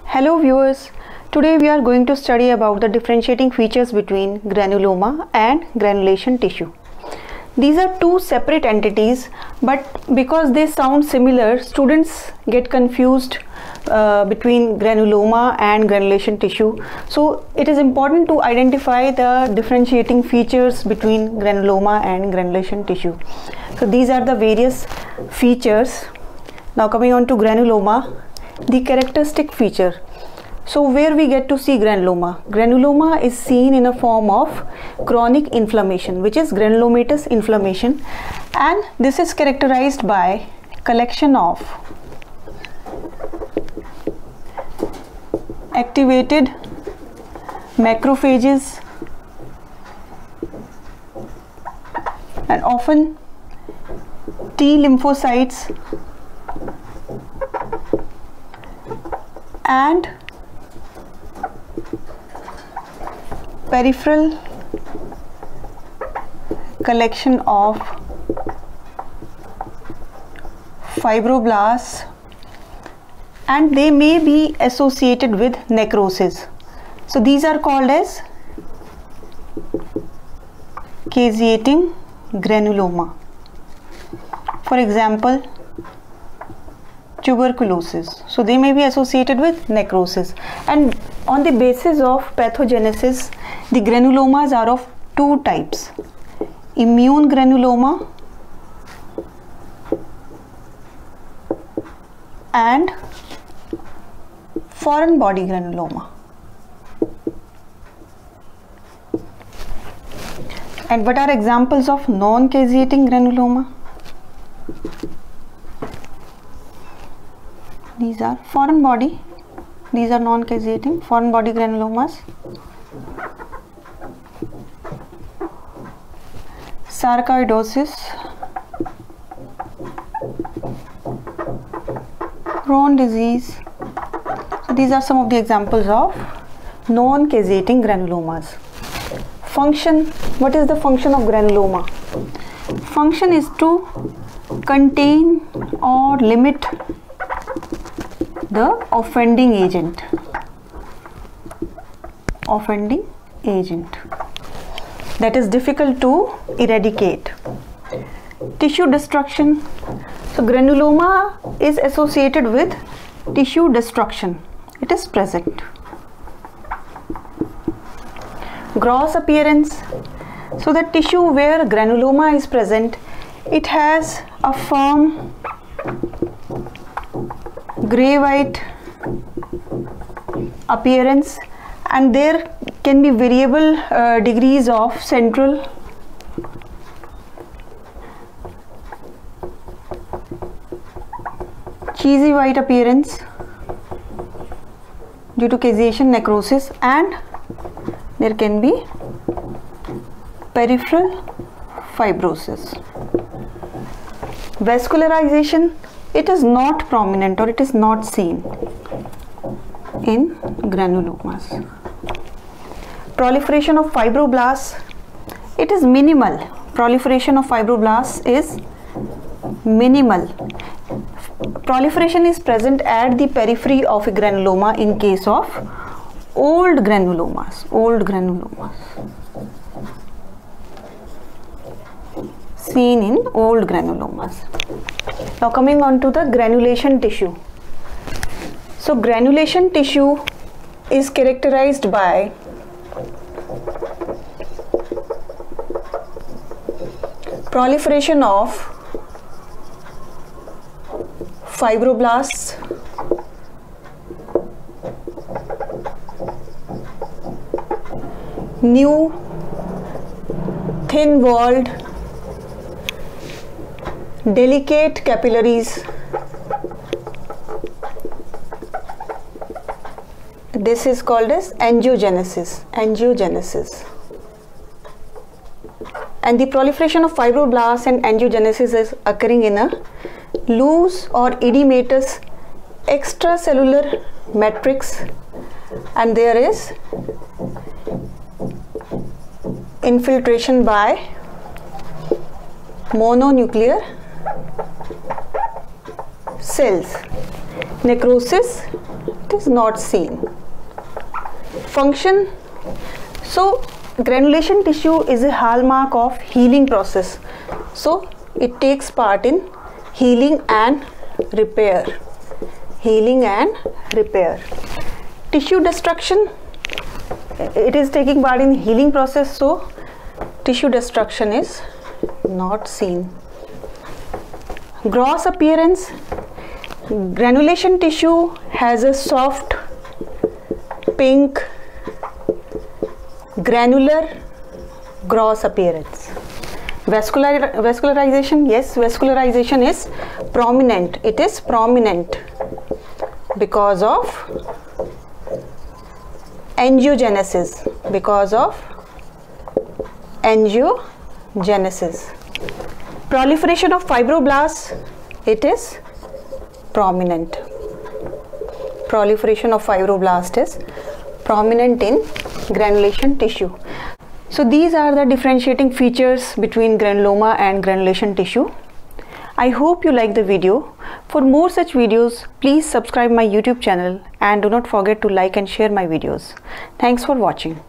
Hello viewers, today we are going to study about the differentiating features between granuloma and granulation tissue. These are two separate entities, but because they sound similar, students get confused between granuloma and granulation tissue. So it is important to identify the differentiating features between granuloma and granulation tissue. So these are the various features. Now coming on to granuloma, the characteristic feature. So where we get to see granuloma? Granuloma is seen in a form of chronic inflammation, which is granulomatous inflammation, and this is characterized by collection of activated macrophages and often T lymphocytes and peripheral collection of fibroblasts, and they may be associated with necrosis. So these are called as caseating granuloma. For example, tuberculosis. So they may be associated with necrosis, and on the basis of pathogenesis, the granulomas are of two types: immune granuloma and foreign body granuloma. And what are examples of non-caseating granuloma? These are foreign body, these are non-caseating foreign body granulomas. Sarcoidosis, Crohn's disease. So these are some of the examples of non-caseating granulomas. Function. What is the function of granuloma? Function is to contain or limit the offending agent. That is difficult to eradicate. Tissue destruction. So granuloma is associated with tissue destruction. It is present. Gross appearance. So the tissue where granuloma is present, it has a firm gray-white appearance, and there can be variable degrees of central cheesy white appearance due to caseation necrosis, and there can be peripheral fibrosis. Vascularization, it is not prominent or it is not seen in granulomas. Proliferation of fibroblasts, it is minimal. Proliferation of fibroblasts is minimal. Proliferation is present at the periphery of a granuloma in case of old granulomas. Seen in old granulomas. Now coming on to the granulation tissue. So granulation tissue is characterized by proliferation of fibroblasts, new thin-walled delicate capillaries. This is called as angiogenesis. And the proliferation of fibroblasts and angiogenesis is occurring in a loose or edematous extracellular matrix, and there is infiltration by mononuclear cells. Necrosis it is not seen. Function. So granulation tissue is a hallmark of healing process. So it takes part in healing and repair. Healing and repair. Tissue destruction. It is taking part in healing process, so tissue destruction is not seen. Gross appearance. Granulation tissue has a soft pink granular gross appearance. Vascularization, yes, vascularization is prominent. It is prominent because of angiogenesis. Because of angiogenesis. Proliferation of fibroblasts, it is prominent. Proliferation of fibroblast is prominent in granulation tissue. So these are the differentiating features between granuloma and granulation tissue. I hope you like the video. For more such videos, please subscribe my YouTube channel and do not forget to like and share my videos. Thanks for watching.